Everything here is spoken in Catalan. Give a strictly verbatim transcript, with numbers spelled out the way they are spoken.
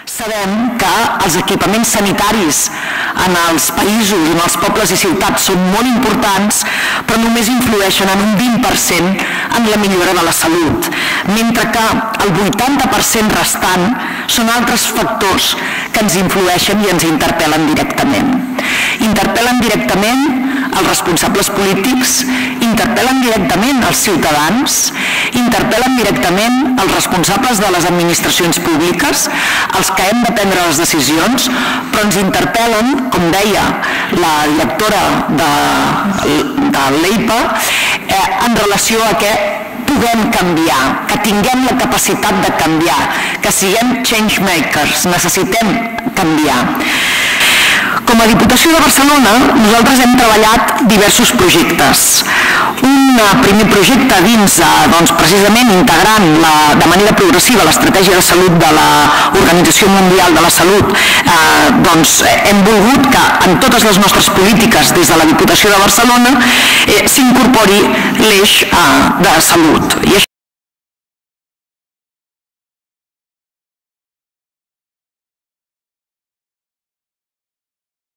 Sabem que els equipaments sanitaris en els països, en els pobles i ciutats són molt importants, però només influeixen en un vint per cent en la millora de la salut, mentre que el vuitanta per cent restant són altres factors que ens influeixen i ens interpel·len directament. Interpel·len directament els responsables polítics, interpel·len directament els ciutadans, interpel·len directament els responsables de les administracions públiques, els que hem de prendre les decisions, però ens interpel·len, com deia la directora de, de l'E I P A, eh, en relació a què puguem canviar, que tinguem la capacitat de canviar, que siguem change makers, necessitem canviar. Com a Diputació de Barcelona, nosaltres hem treballat diversos projectes. Un primer projecte dins, doncs, precisament integrant la, de manera progressiva l'estratègia de salut de l'Organització Mundial de la Salut, eh, doncs, hem volgut que en totes les nostres polítiques des de la Diputació de Barcelona eh, s'incorpori l'eix eh, de salut. I